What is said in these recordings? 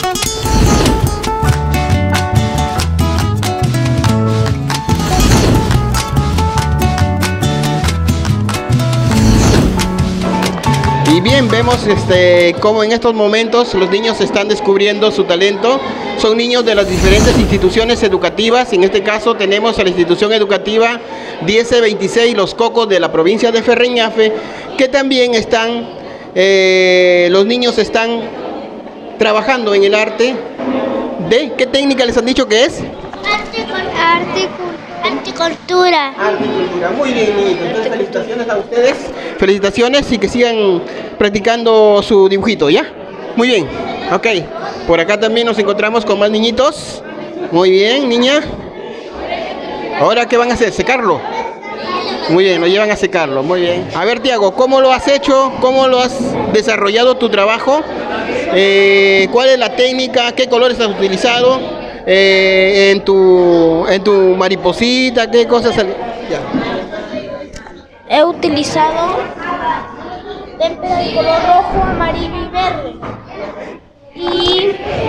Y bien, vemos cómo en estos momentos los niños están descubriendo su talento. Son niños de las diferentes instituciones educativas. En este caso tenemos a la institución educativa 10C26 Los Cocos de la provincia de Ferreñafe, que también están, los niños están trabajando en el arte de, ¿qué técnica les han dicho que es? Articultura. Articultura, muy bien, niñitos. Entonces, felicitaciones a ustedes. Felicitaciones y que sigan practicando su dibujito, ¿ya? Muy bien, ok. Por acá también nos encontramos con más niñitos. Muy bien, niña. ¿Ahora qué van a hacer? ¿Secarlo? Muy bien, lo llevan a secarlo, muy bien. A ver, Tiago, ¿cómo lo has hecho? ¿Cómo lo has desarrollado tu trabajo? ¿Cuál es la técnica? ¿Qué colores has utilizado? En tu mariposita, ¿qué cosas? Ya. He utilizado témpera de color rojo, amarillo y verde. Y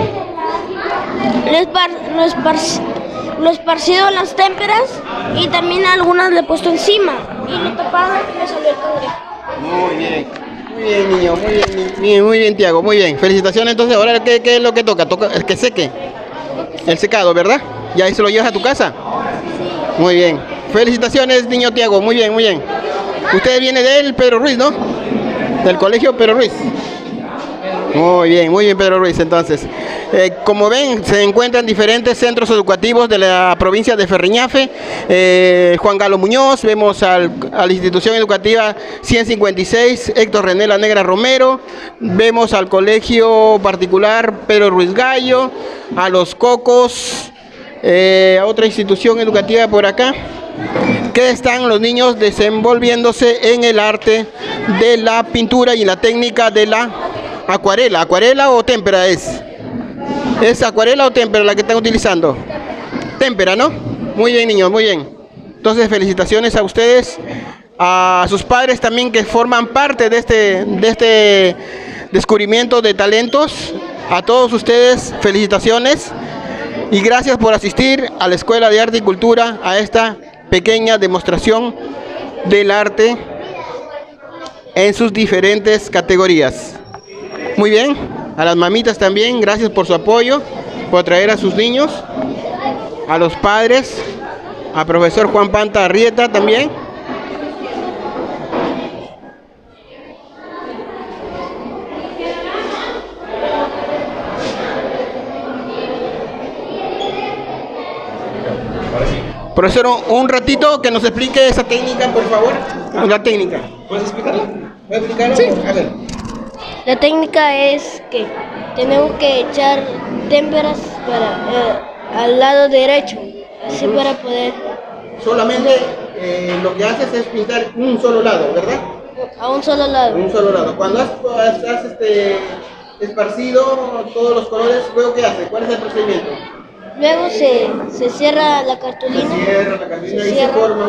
lo he esparcido en las témperas y también algunas le he puesto encima. Y lo he tapado y me salió el cangrejo. Muy bien. Muy bien, niño, muy bien, Tiago, muy bien. Felicitaciones. Entonces, ahora, ¿qué es lo que toca? Toca el que seque. El secado, ¿verdad? ¿Ya ahí se lo llevas a tu casa? Muy bien. Felicitaciones, niño Tiago. Muy bien, muy bien. Usted viene del Pedro Ruiz, ¿no? Del colegio Pedro Ruiz. Muy bien, Pedro Ruiz. Entonces, como ven, se encuentran diferentes centros educativos de la provincia de Ferreñafe. Juan Galo Muñoz, vemos a la institución educativa 156, Héctor René La Negra Romero, vemos al colegio particular Pedro Ruiz Gallo, a Los Cocos, a otra institución educativa por acá, que están los niños desenvolviéndose en el arte de la pintura y la técnica de la acuarela. ¿Acuarela o témpera es? ¿Es acuarela o témpera la que están utilizando? Témpera, ¿no? Muy bien, niños, muy bien. Entonces, felicitaciones a ustedes, a sus padres también que forman parte de este descubrimiento de talentos. A todos ustedes, felicitaciones y gracias por asistir a la Escuela de Arte y Cultura, a esta pequeña demostración del arte en sus diferentes categorías. Muy bien, a las mamitas también, gracias por su apoyo, por traer a sus niños, a los padres, a profesor Juan Panta Arrieta también. Profesor, un ratito que nos explique esa técnica, por favor. La técnica. ¿Puedes explicarla? ¿Puedes explicarlo? Sí. A ver. La técnica es que tenemos que echar témperas al lado derecho, así para poder... Solamente lo que haces es pintar un solo lado, ¿verdad? A un solo lado. Un solo lado. Cuando has esparcido todos los colores, luego ¿qué haces? ¿Cuál es el procedimiento? Luego se cierra la cartulina. Se cierra la cartulina y se forma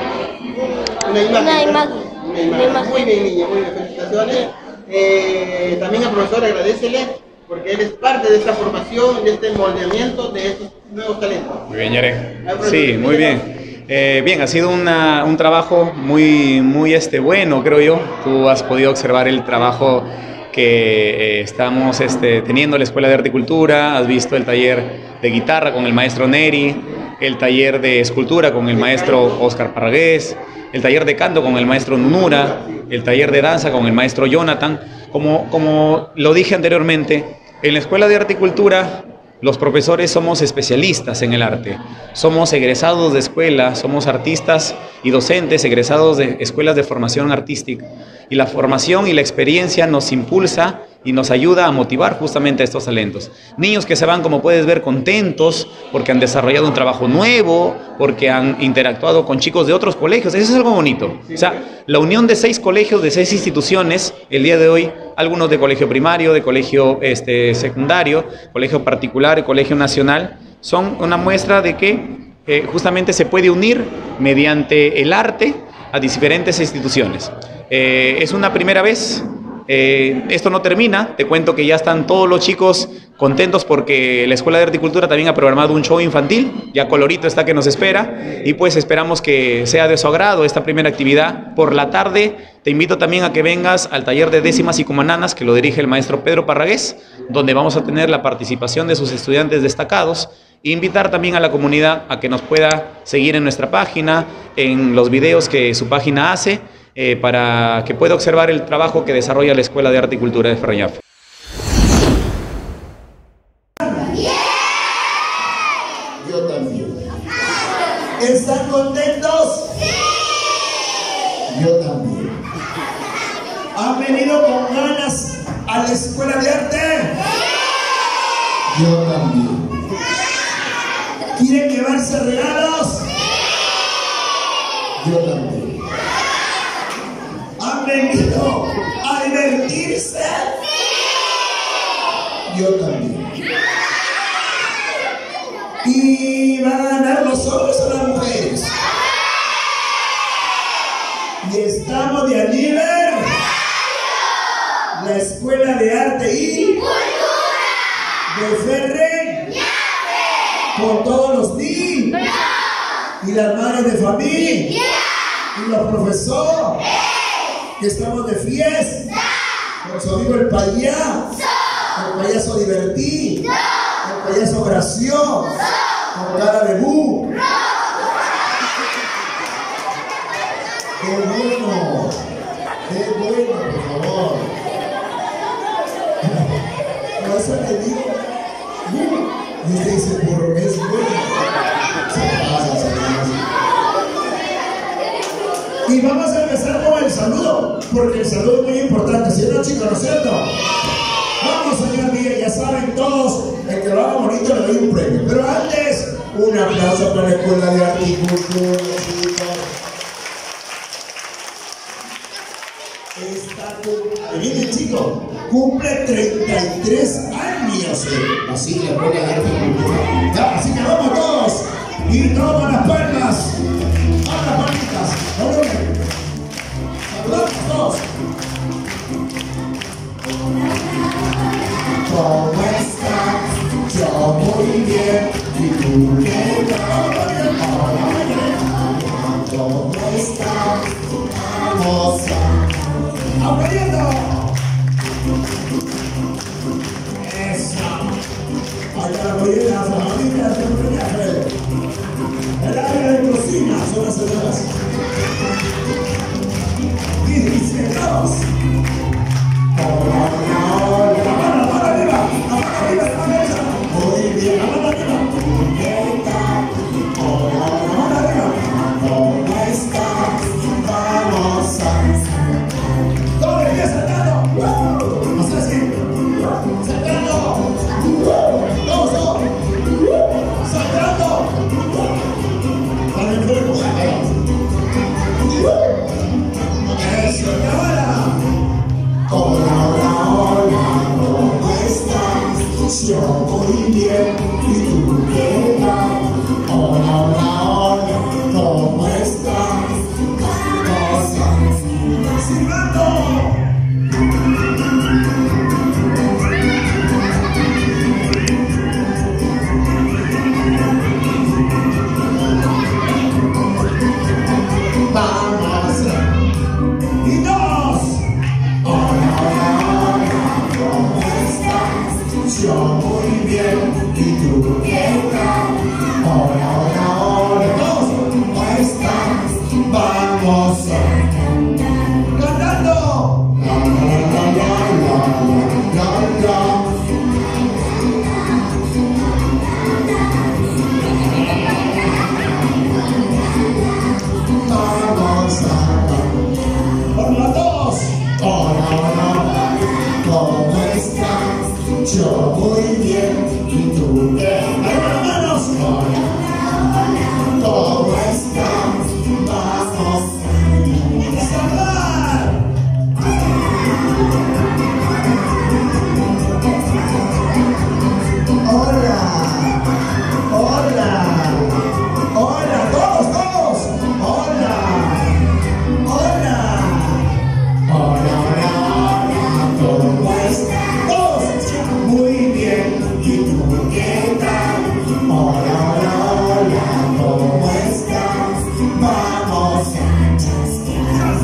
una imagen. Muy bien, niña, muy bien, felicitaciones. También al profesor agradecele porque él es parte de esta formación, de este moldeamiento de estos nuevos talentos. Muy bien, Yarek. Sí, muy bien. Bien, ha sido un trabajo muy bueno, creo yo. Tú has podido observar el trabajo que estamos teniendo en la Escuela de Arte y Cultura. Has visto el taller de guitarra con el maestro Neri, el taller de escultura con el maestro Oscar Parragués, el taller de canto con el maestro Nunura, el taller de danza con el maestro Jonathan. Como lo dije anteriormente, en la Escuela de Arte y Cultura los profesores somos especialistas en el arte, somos egresados de escuela, somos artistas y docentes egresados de escuelas de formación artística, y la formación y la experiencia nos impulsa y nos ayuda a motivar justamente a estos talentos. Niños que se van, como puedes ver, contentos porque han desarrollado un trabajo nuevo, porque han interactuado con chicos de otros colegios. Eso es algo bonito. O sea, la unión de 6 colegios, de 6 instituciones, el día de hoy, algunos de colegio primario, de colegio secundario, colegio particular y colegio nacional, son una muestra de que justamente se puede unir mediante el arte a diferentes instituciones. Es una primera vez Esto no termina, te cuento que ya están todos los chicos contentos porque la Escuela de Arte y Cultura también ha programado un show infantil, ya colorito está que nos espera, y pues esperamos que sea de su agrado esta primera actividad. Por la tarde te invito también a que vengas al taller de décimas y cumananas que lo dirige el maestro Pedro Parragués, donde vamos a tener la participación de sus estudiantes destacados. Invitar también a la comunidad a que nos pueda seguir en nuestra página, en los videos que su página hace, para que pueda observar el trabajo que desarrolla la Escuela de Arte y Cultura de Ferreñafe. Yo también. ¿Están contentos? Sí. Yo también. ¿Han venido con ganas a la Escuela de Arte? Sí. Yo también. ¿Quieren llevarse regalos? Yo también. ¿Han venido a divertirse? Yo también. ¿Y van a ganar los hombres o las mujeres? Y estamos de aniversario. La Escuela de Arte y Cultura de Ferreñafe, con todos los niños y las madres de familia y los profesores, que estamos de fiesta con su amigo el payaso divertido, el payaso gracioso, con cara de bu. ¡Qué bueno! ¡Qué bueno, por favor! Por eso te digo, y usted dice, por es bueno. Se pasa. Y vamos a empezar con el saludo, porque el saludo es muy importante, ¿sí o no, chicos? ¿No es cierto? Vamos, señor Miguel, ya saben todos, el que lo haga bonito le doy un premio. Pero antes, un aplauso para la Escuela de Arte y Cultura, chicos. Miren, chicos, cumple 33 años. Así la Escuela de Arte y Cultura. Ya, así que vamos todos. Y todos con las palmas. A las palmitas. Saludamos todos. ¿Cómo estás? Yo muy bien. ¿Y tú qué tal? ¿Cómo estás? Vamos a... ¡Aplaudiendo! Eso. Allá la mollera, las familias de Ferreñafe. El área de cocina son las señoras. Y dice todos. Hola, hola, hola. La mano arriba, la mesa. Muy bien, la mano arriba. ¿Qué tal? Hola, la mano arriba. ¿Cómo estás? Vamos a... Todo el día saltando. ¿No sabes qué? Saltando. Todos. Saltando. Para el cuerpo. Eso, ahora. Hola, hola, hola, ¿cómo estás? Yo muy bien, ¿y tú qué tal? Hola, hola, hola, ¿cómo estás? Vamos silbando. Vamos. Y dos. Hola, hola, hola, ¿cómo estás? Yo muy bien, ¿y tú qué tal? Hola, hola, hola, ¿cómo estás? Vamos cantando. La, la, la, la, la, la, la. Vamos a... Por las dos. Hola, hola, ¿cómo estás? Yo muy bien, ¿y tú qué? ¡Arriba las manos! Hola, ¿cómo estás? Vamos a saludar. Hola, hola, hola, todos, hola, hola, hola, hola, ¿Y tú qué tal? Hola, hola, hola, ¿cómo estás? Vamos a chasquear.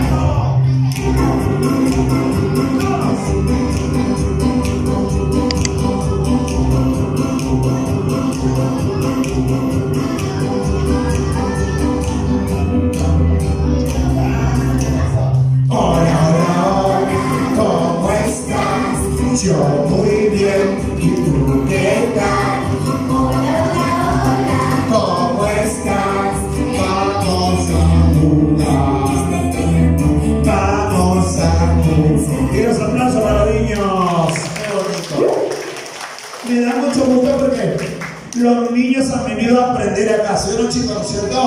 Hola, hola, hola, ¿cómo estás? Yo muy bien, ¿y tú qué tal? Hola, hola, hola, ¿cómo estás? Vamos a jugar. Vamos a jugar. Y los aplausos para los niños. Qué bonito. Me da mucho gusto porque los niños han venido a aprender acá. ¿Sí o no, chicos? ¿Cierto?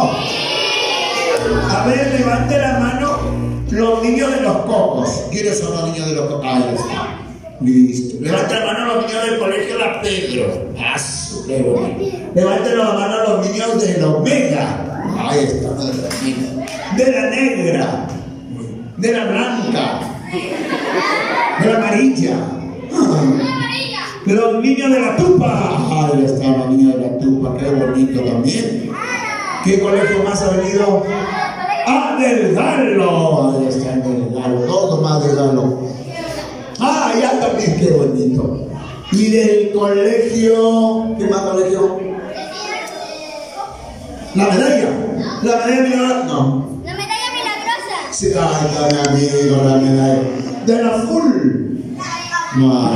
A ver, levante la mano los niños de los cocos. ¿Quiénes son los niños de los cocos? Ahí está. Listo. Levante la mano los niños del colegio La Pedro. Qué bonito. Levanten la mano los niños de los Mega. Ahí está, no de la Mega. De la negra. De la blanca. De la amarilla. Los niños de la Tupa. Ahí están los niños de la Tupa. Qué bonito también. ¿Qué colegio más ha venido? ¡Ah, del Galo! Ahí está el del Galo. Todo más del Galo. Ah, ya también, qué bonito. Y del colegio. ¿Qué más colegio? La medalla. La medalla milagrosa. No. La medalla milagrosa. Sí, ay, tan amigo, la medalla. De la full. No.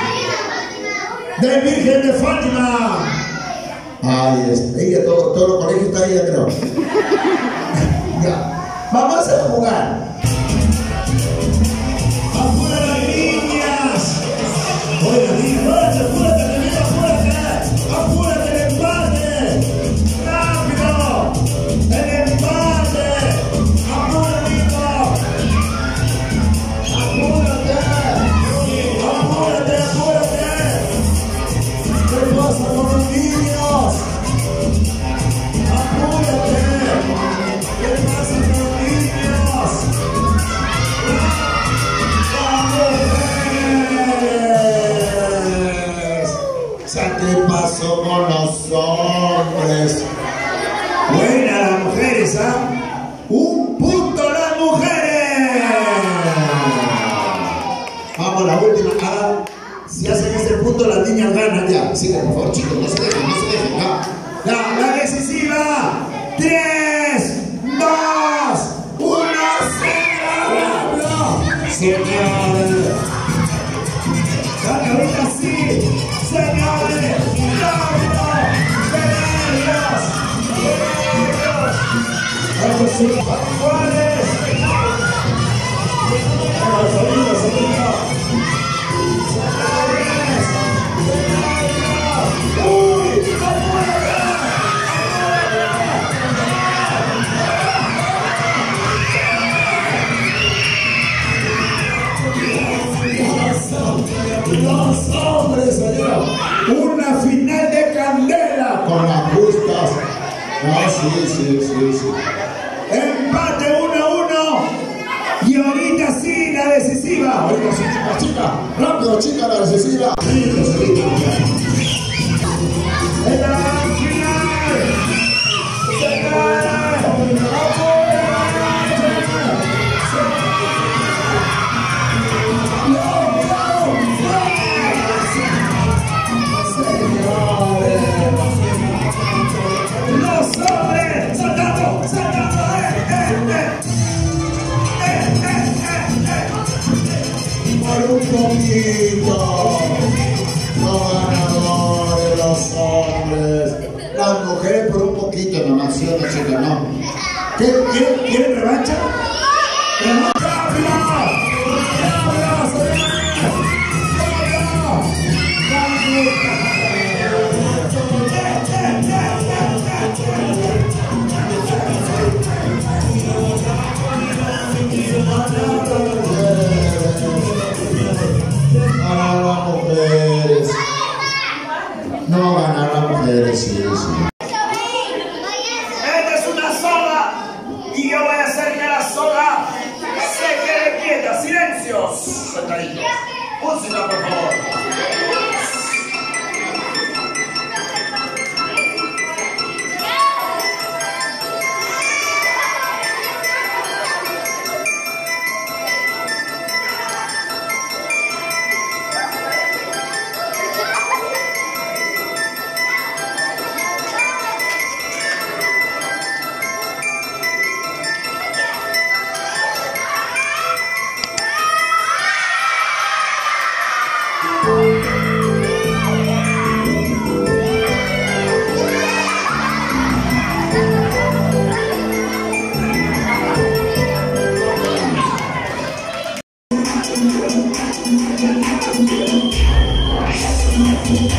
De Virgen de Fátima. Ahí está. Ella, todo los colegios está ahí, creo. Ya. Vamos a jugar. ¡Afuera las niñas! Oye, niñas, apúrate, apúrate, apúrate el empate. ¡Rápido! ¡El empate! ¡Apúrate, hijo! ¡Apúrate! ¡Apúrate, apúrate! ¿Qué pasa con los niños? ¡Apúrate! ¿Qué pasa con los niños? ¿Qué pasó con los hombres? Buena las mujeres, ¿ah? ¡Un punto las mujeres! Vamos, la última. Ah, si hacen ese punto, las niñas ganan ya. Sí, por favor, chicos, no se dejen, no se dejen. Ya, la decisiva. 3, 2, 1, ¡se señores! Ahorita sí, señores, ¡vámonos! ¡Venerios! ¡Venerios! ¡Vamos, sí! ¡Juárez! ¡Vamos, sonido, sonido! ¡Señores! ¡Venerios! ¡Uy! Los hombres, señor. Una final de candela con las justas. Ah, sí. Empate 1-1. Y ahorita sí, la decisiva. Ahorita sí, chica. Rápido, chica, la decisiva. En la final. Los hombres saltando, por un poquito. No ganadores los hombres. Las mujeres por un poquito nomás, ¿sí o no, chicas? No. ¿Quieren revancha? Ganar las mujeres. No ganar las mujeres, sí. Esta es una soga y yo voy a hacer que la soga se quede quieta. ¡Silencio! Sentaditos. Música, por favor.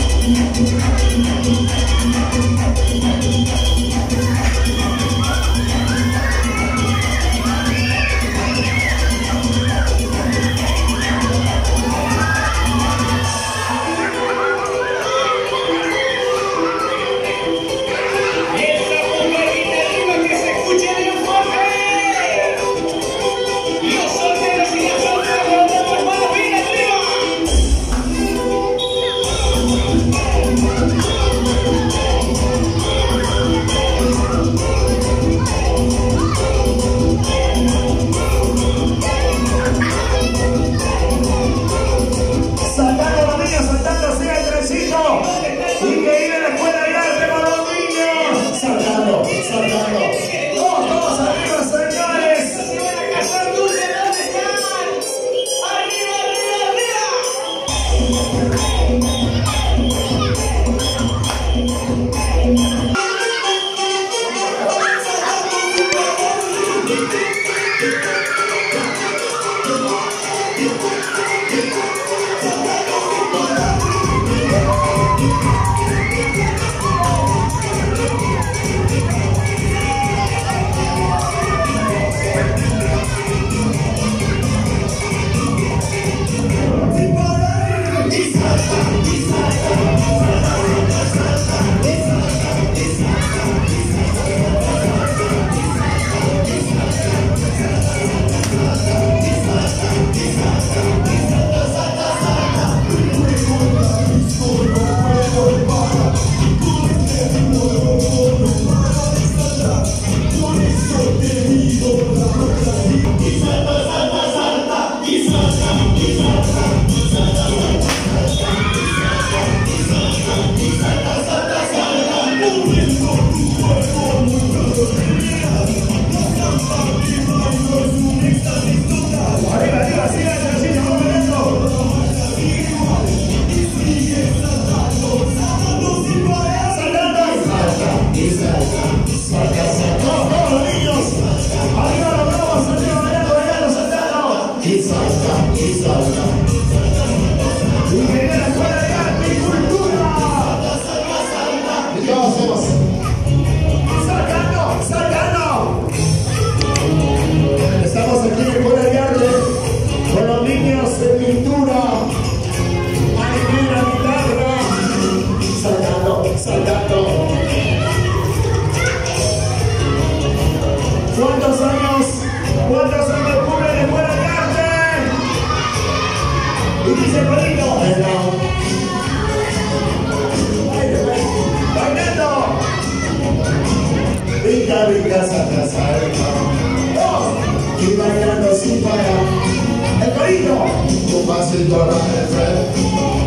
Y bailando sin parar. El corito. Un pasito para el frente,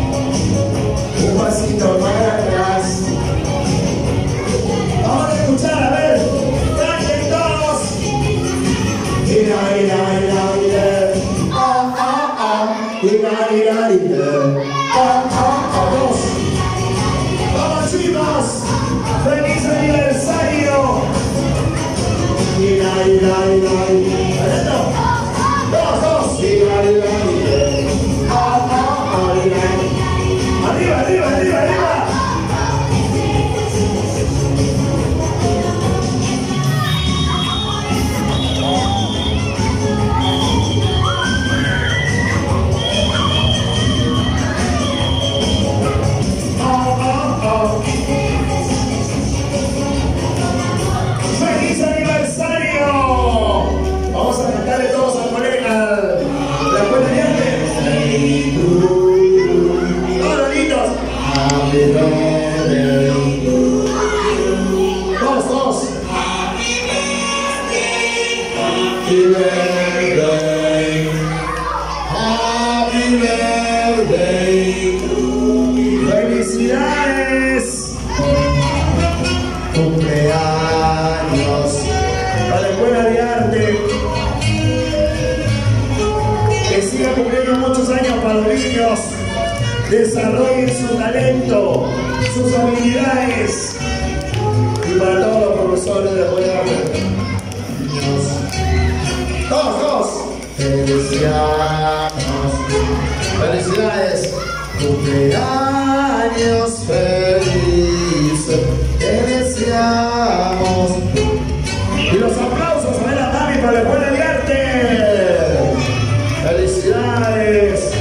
un pasito para atrás. Vamos a escuchar, a ver. Canten todos. Ira, ira, ira, ira. Ah, ah, ah. Ira, ira, ira. Ah, ah, ah. Dos. Vamos, chicos. ¡Feliz aniversario! Ira, ira, ira, ira. Dos, dos. Ira, ira, ira. Ah, ah, ah, ira. Arriba, arriba, arriba, arriba. ¡Feliz aniversario! Vamos a cantarle todos al colega la cuenta de arte. Todos los niños. Happy birthday. Todos, todos. Happy birthday. Happy birthday. ¡Felicidades! Cumpleaños a la Escuela de Arte, que siga cumpliendo muchos años para los niños, desarrollen su talento, sus habilidades, y para todos los profesores de la Escuela de Arte. Todos, todos. Felicidades, felicidades, cumpleaños. cumpleaños feliz te deseamos. Y los aplausos a ver a Mami para la Escuela de Arte. Felicidades.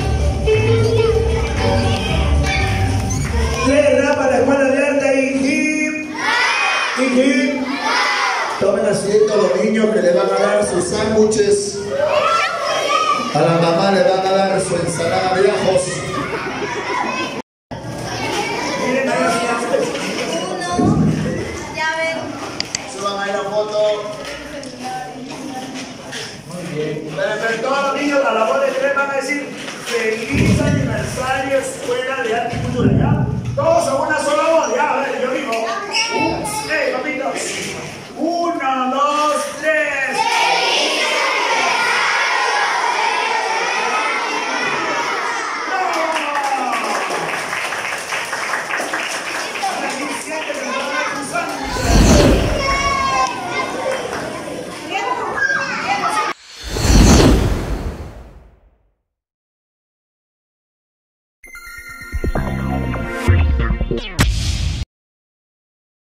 ¿Qué da para la Escuela de Arte? Y Tomen asiento los niños que le van a dar sus sándwiches. A la mamá le van a dar su ensalada de ajos. miren ahí. Suban ahí la foto. Pero todos los niños a la voz de tres van a decir feliz aniversario Escuela de Arte y Cultura, ¿ya? Todos a una sola voz, ya, a ver, yo digo. Papitos. 1, 2, 3. Yeah.